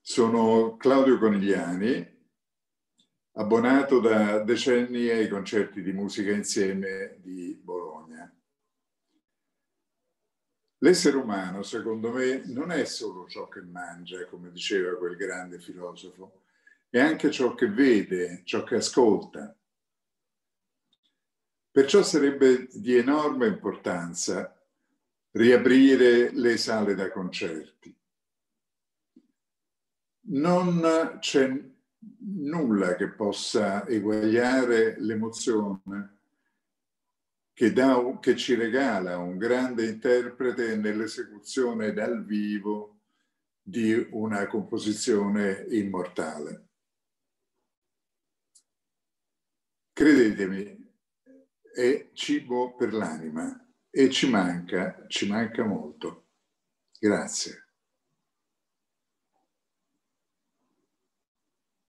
Sono Claudio Conigliani, abbonato da decenni ai concerti di musica insieme di Bologna. L'essere umano, secondo me, non è solo ciò che mangia, come diceva quel grande filosofo, è anche ciò che vede, ciò che ascolta. Perciò sarebbe di enorme importanza riaprire le sale da concerti. Non c'è nulla che possa eguagliare l'emozione che ci regala un grande interprete nell'esecuzione dal vivo di una composizione immortale. Credetemi, è cibo per l'anima e ci manca molto. Grazie.